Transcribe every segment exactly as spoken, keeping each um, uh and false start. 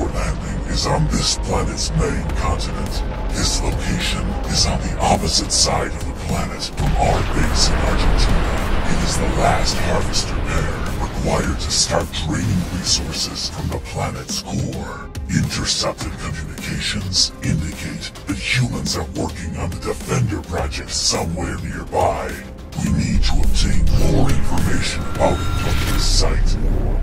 for landing is on this planet's main continent. This location is on the opposite side of the planet from our base in Argentina. It is the last harvester pair required to start draining resources from the planet's core. Intercepted communications indicate that humans are working on the Defender project somewhere nearby. We need to obtain more information about it from this site.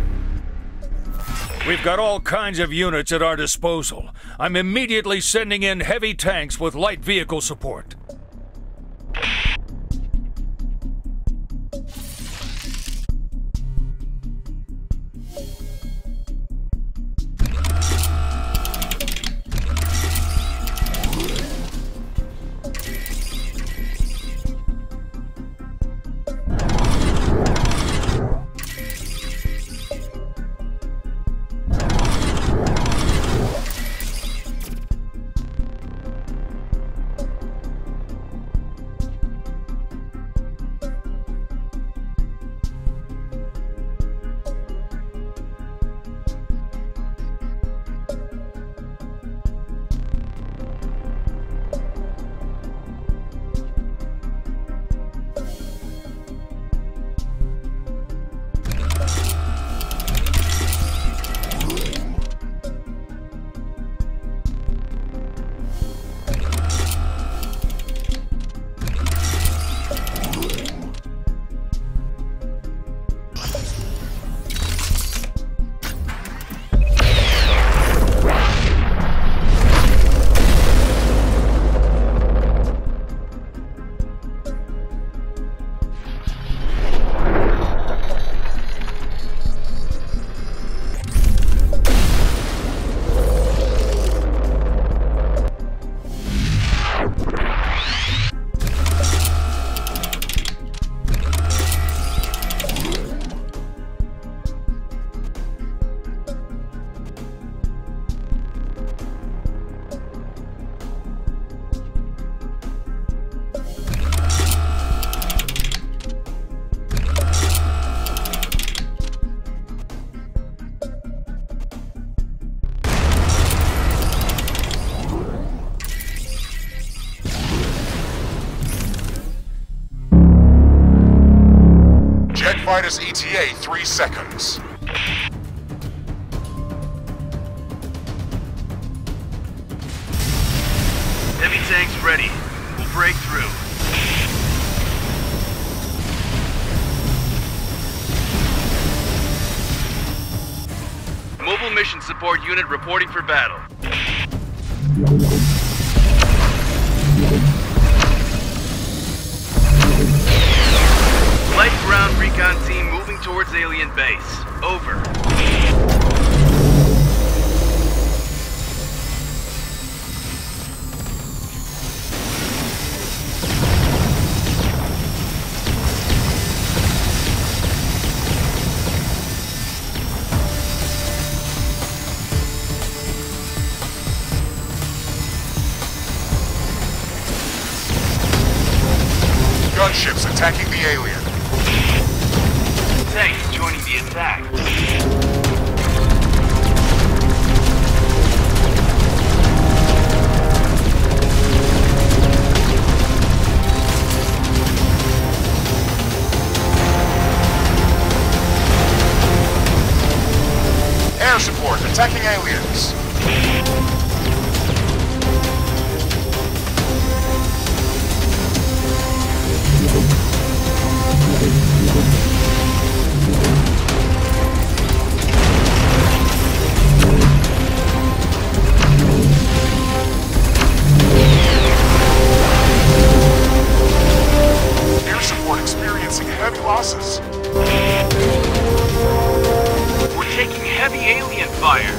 We've got all kinds of units at our disposal. I'm immediately sending in heavy tanks with light vehicle support. Fighters E T A, three seconds. Heavy tanks ready. We'll break through. Mobile mission support unit reporting for battle. Light ground recon team moving towards alien base. Over. Gunships attacking the alien. Tanks joining the attack. Air support attacking aliens. Air support experiencing heavy losses. We're taking heavy alien fire.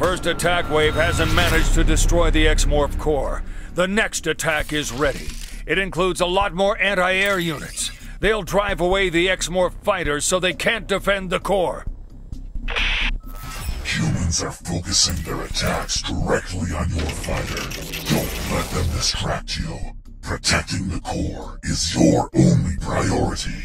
first attack wave hasn't managed to destroy the X-MORPH core. The next attack is ready. It includes a lot more anti-air units. They'll drive away the X-MORPH fighters so they can't defend the core. Humans are focusing their attacks directly on your fighter. Don't let them distract you. Protecting the core is your only priority.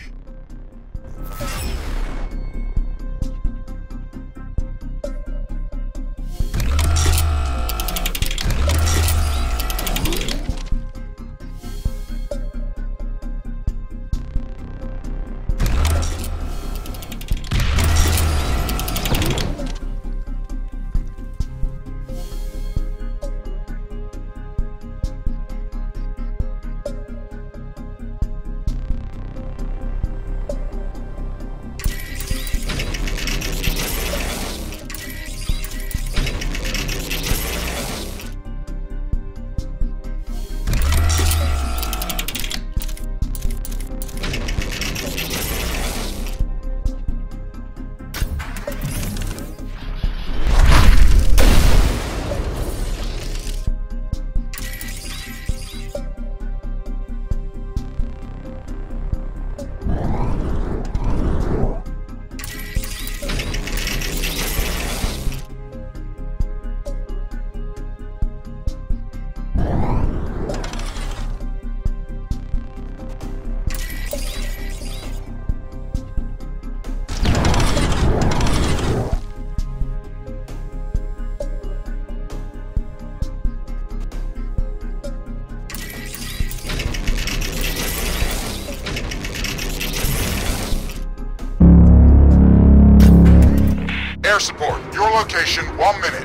Air support, your location, one minute.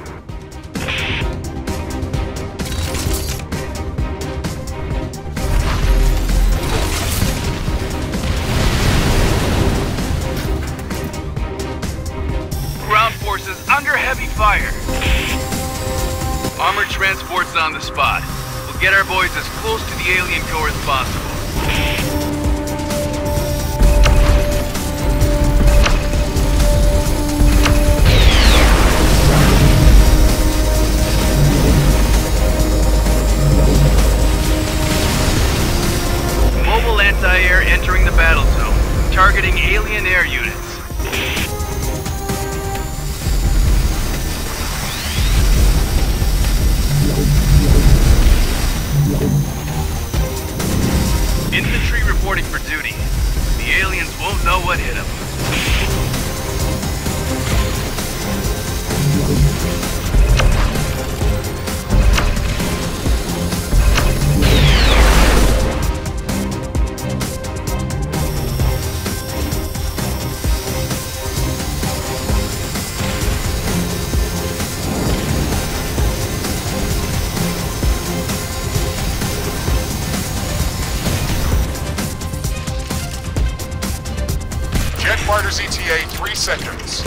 Ground forces under heavy fire. Armored transport's on the spot. We'll get our boys as close to the alien core as possible. Mobile anti-air entering the battle zone, targeting alien air units. Infantry reporting for duty. The aliens won't know what hit them. Jet fighters E T A, three seconds.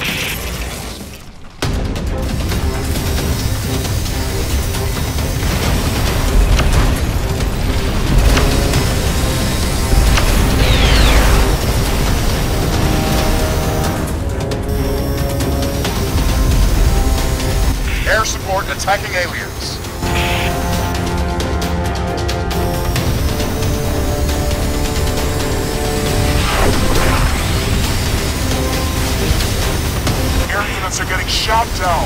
Air support attacking aliens. Air units are getting shot down.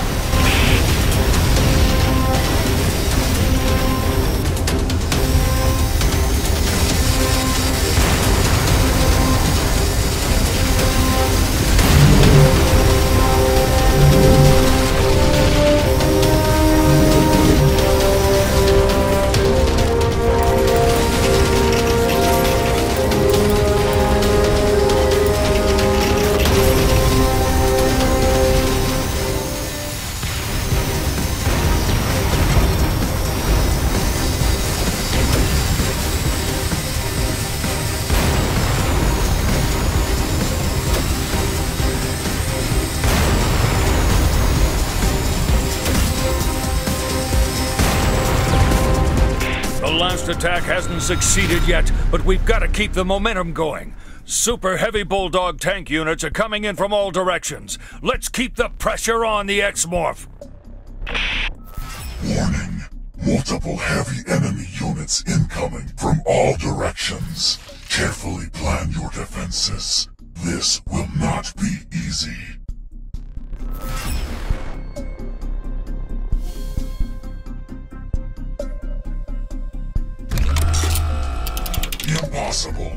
The last attack hasn't succeeded yet, but we've got to keep the momentum going. Super heavy Bulldog tank units are coming in from all directions. Let's keep the pressure on the X-MORPH. Warning. Multiple heavy enemy units incoming from all directions. Carefully plan your defenses. This will not be easy. Impossible.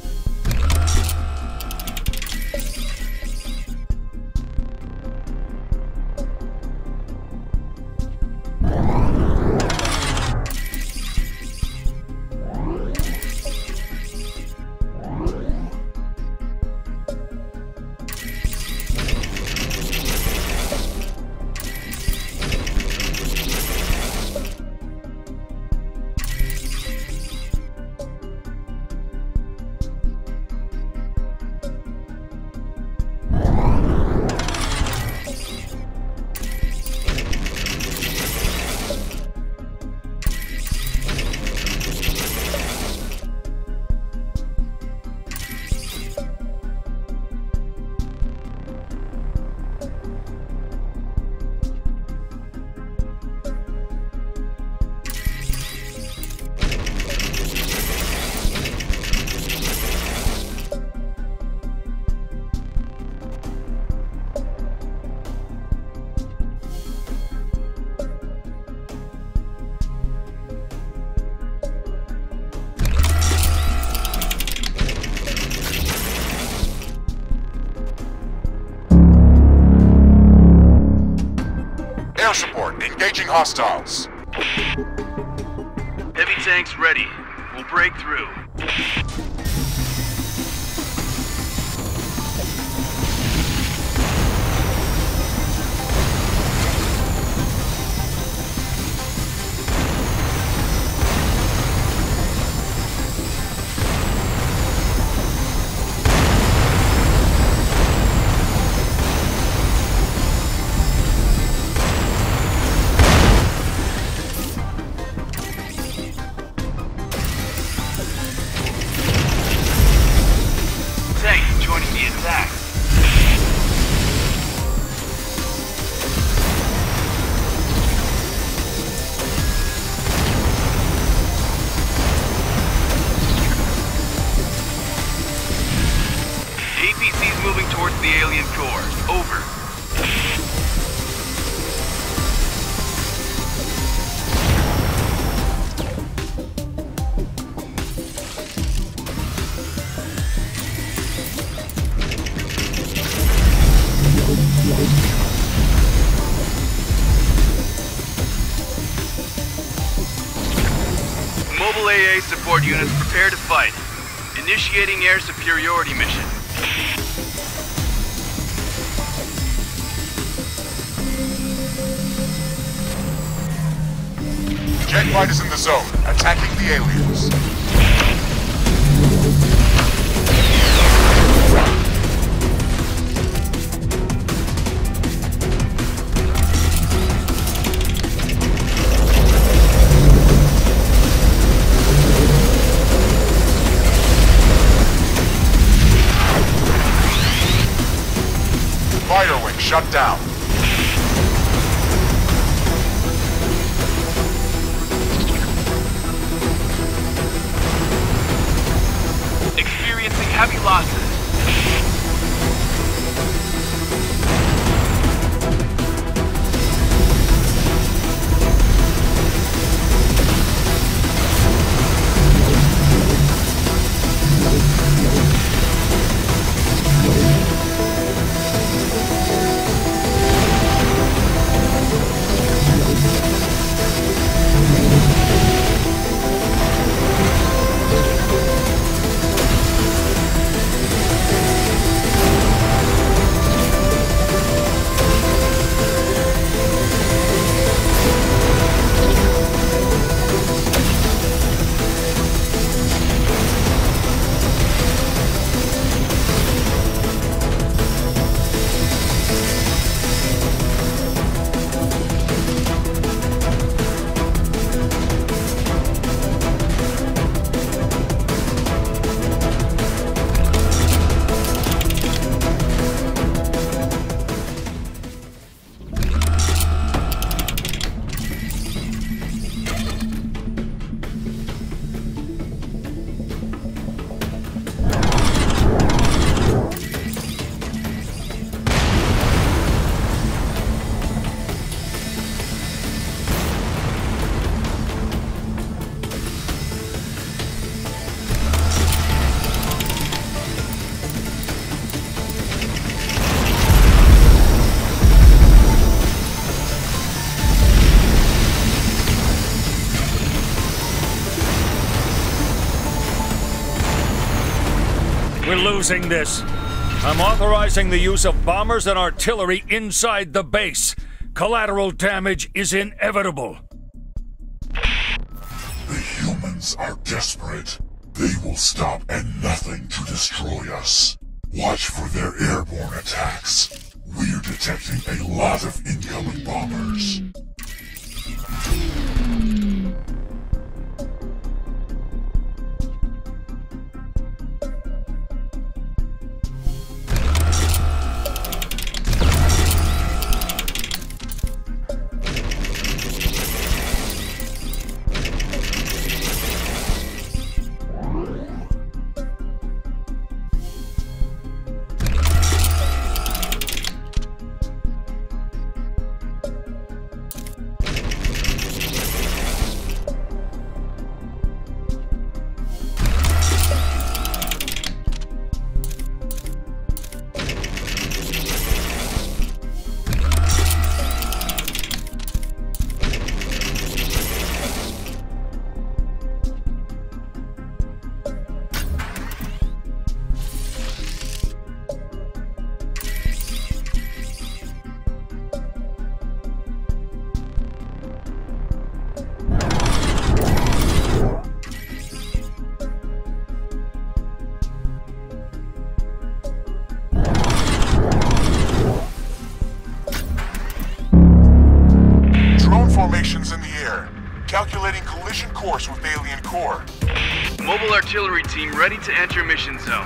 Air support, engaging hostiles. Heavy tanks ready. We'll break through. A P C's moving towards the alien core. Over. Mobile A A support units prepare to fight. Initiating air superiority mission. Jet fighters in the zone, attacking the aliens. Fire wing shut down. Experiencing heavy losses. losing this. I'm authorizing the use of bombers and artillery inside the base. Collateral damage is inevitable. The humans are desperate. They will stop at nothing to destroy us. Watch for their airborne attacks. We're detecting a lot of incoming bombers. Formations in the air. Calculating collision course with alien core. Mobile artillery team ready to enter mission zone.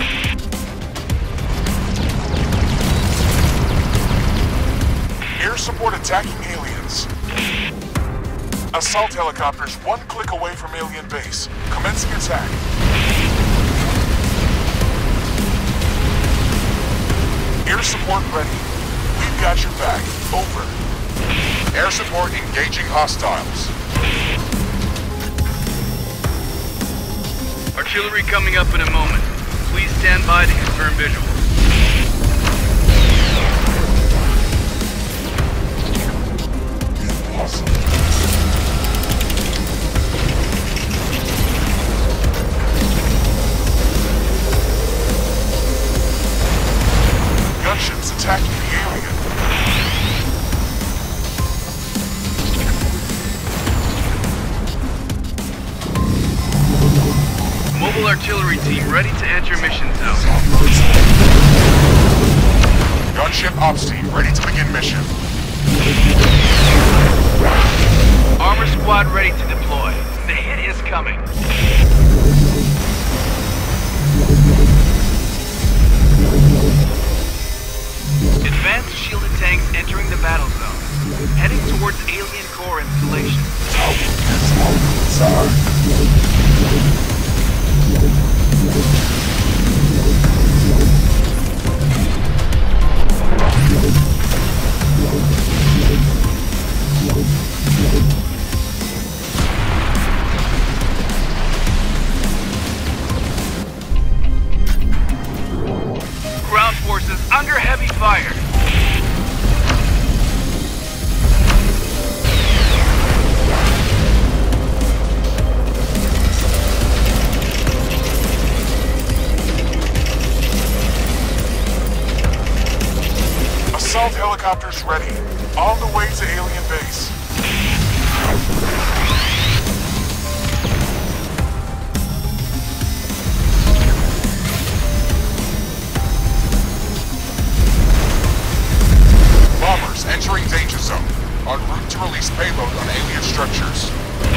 Air support attacking aliens. Assault helicopters one click away from alien base. Commencing attack. Air support ready. We've got your back. Over. Air support engaging hostiles. Artillery coming up in a moment. Please stand by to confirm visuals. Impossible. Gunships attacking the alien. Mobile artillery team ready to enter mission zone. Gunship ops team ready to begin mission. Armor squad ready to deploy. The hit is coming. Advanced shielded tanks entering the battle zone. Heading towards alien core installation. Ground forces under heavy fire. Assault helicopters ready. On the way to alien base. Bombers entering danger zone. En route to release payload on alien structures.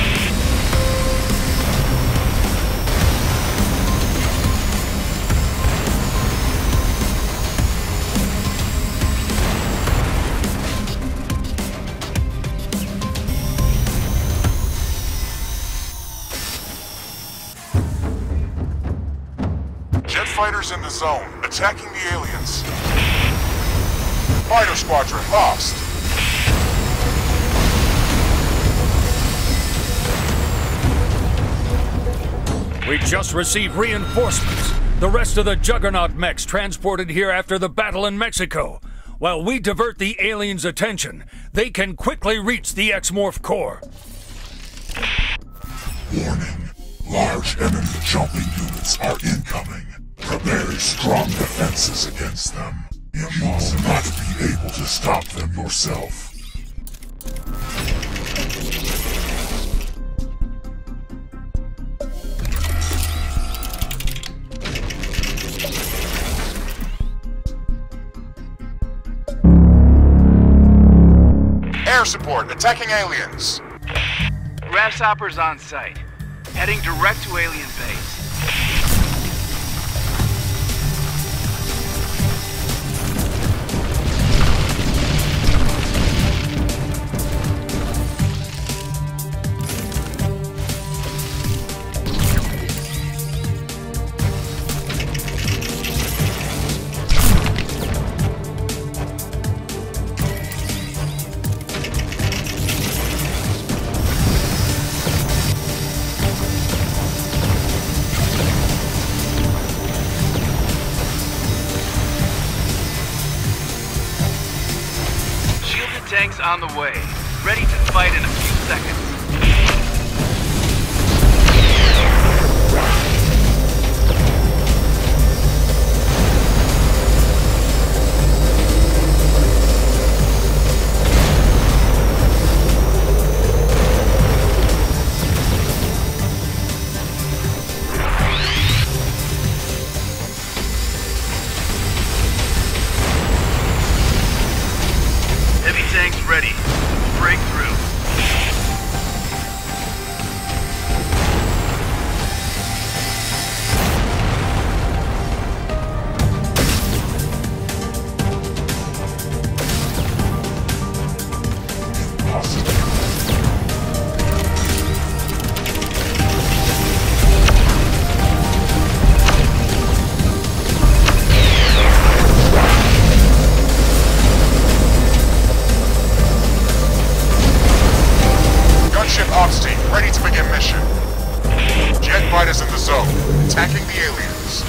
Jet fighters in the zone, attacking the aliens. Fighter squadron lost. We just received reinforcements. The rest of the Juggernaut mechs transported here after the battle in Mexico. While we divert the aliens' attention, they can quickly reach the X-MORPH core. Warning. Large enemy jumping units are incoming. Prepare strong defenses against them. You will not be able to stop them yourself. Air support, attacking aliens. Grasshoppers on site. Heading direct to alien base. Tanks on the way, ready to fight in a few seconds. Tanks ready. Break through. Ready to begin mission. Jet fighters in the zone, attacking the aliens.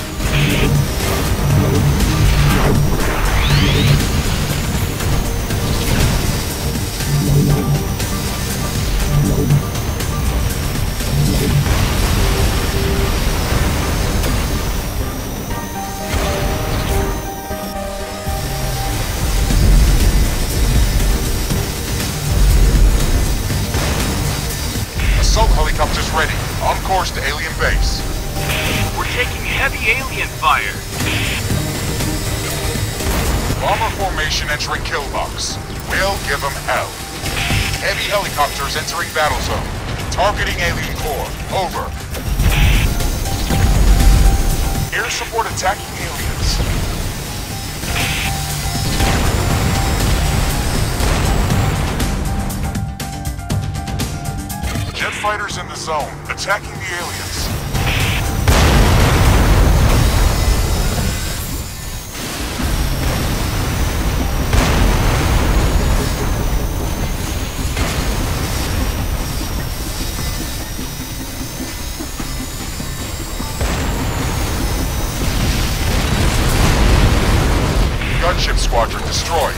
Assault helicopters ready, on course to alien base. We're taking heavy alien fire. Bomber formation entering kill box. We'll give them hell. Heavy helicopters entering battle zone. Targeting alien core. Over. Air support attacking aliens. Jet fighters in the zone, attacking the aliens. Gunship squadron destroyed.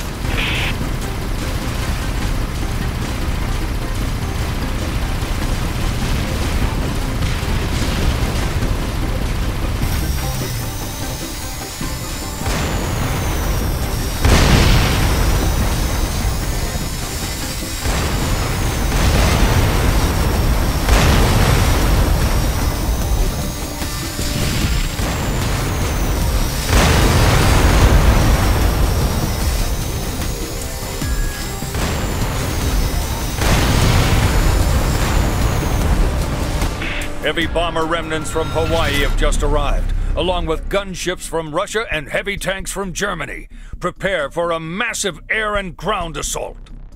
Heavy bomber remnants from Hawaii have just arrived, along with gunships from Russia and heavy tanks from Germany. Prepare for a massive air and ground assault.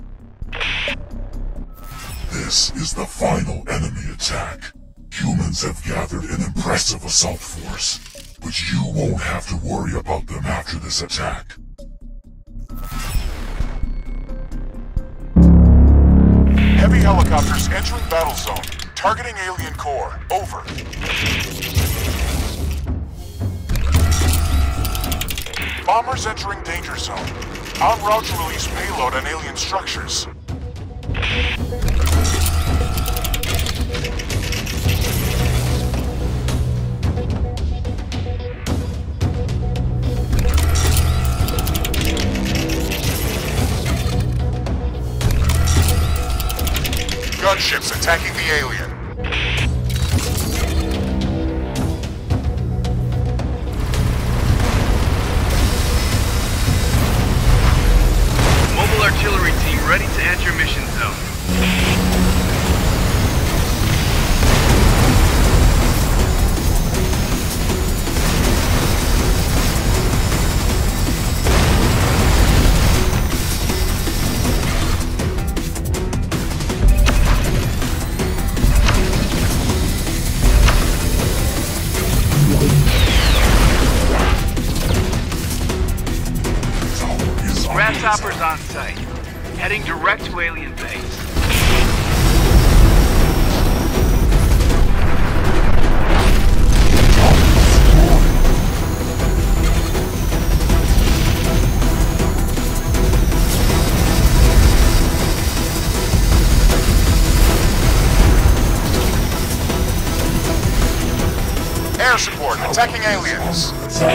This is the final enemy attack. Humans have gathered an impressive assault force, but you won't have to worry about them after this attack. Heavy helicopters entering battle zone. Targeting alien core. Over. Bombers entering danger zone. En route to release payload on alien structures. Gunships attacking the alien. Mobile artillery team ready to enter mission zone. Grasshoppers on site, heading direct to alien base. Air support attacking aliens.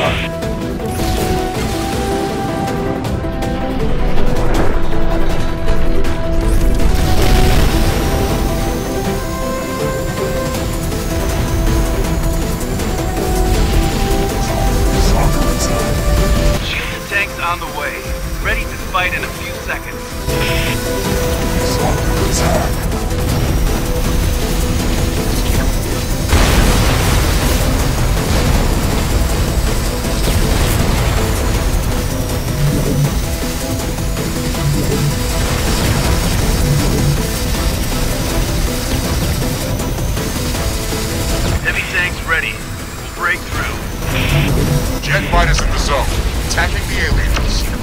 On the way, ready to fight in a few seconds. He's under attack. Heavy tanks ready. We'll break through. Jet fighters in the zone, attacking the aliens.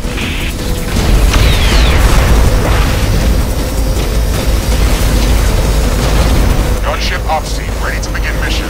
Gunship ops team ready to begin mission.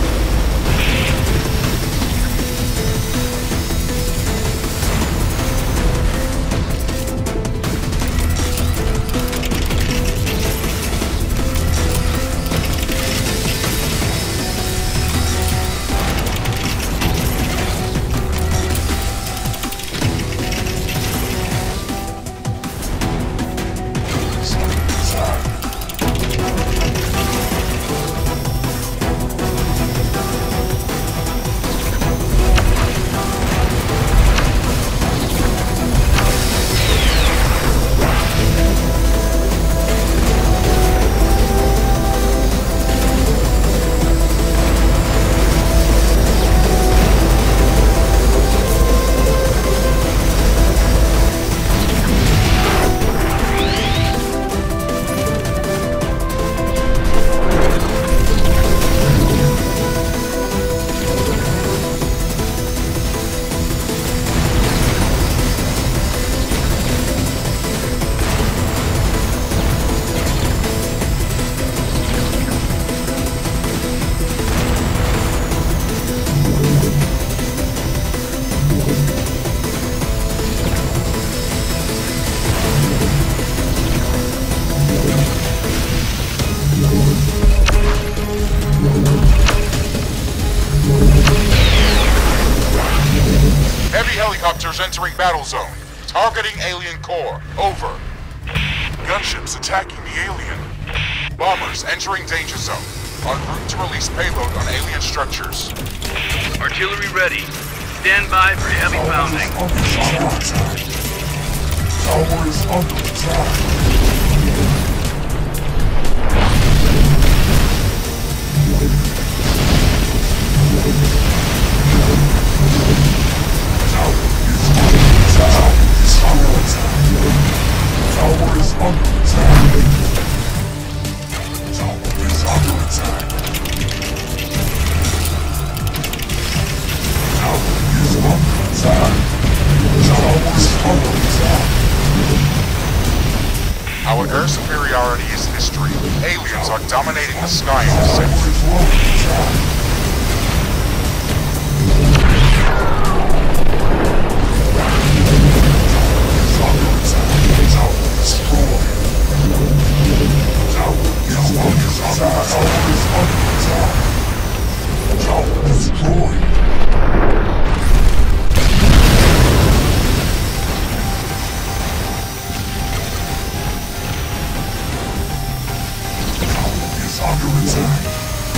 Helicopters entering battle zone. Targeting alien core. Over. Gunships attacking the alien. Bombers entering danger zone. En route to release payload on alien structures. Artillery ready. Stand by for heavy pounding. Tower is under attack. Tower is under attack. Tower is under attack. Tower is under attack. Tower is under attack. Our air superiority is history. Aliens are dominating the sky in the city. Tower is under attack. Tower under attack.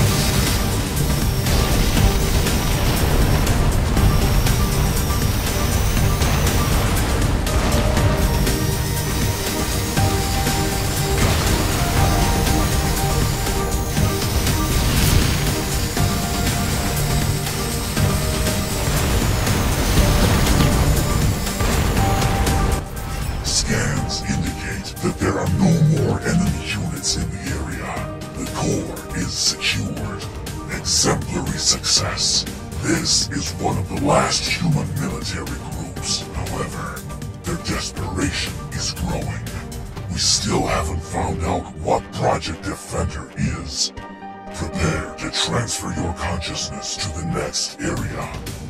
Scans indicate that there are no more enemy units in the area. The core is secured. Exemplary success. This is one of the last human military groups. However, their desperation is growing. We still haven't found out what Project Defender is. Prepare to transfer your consciousness to the next area.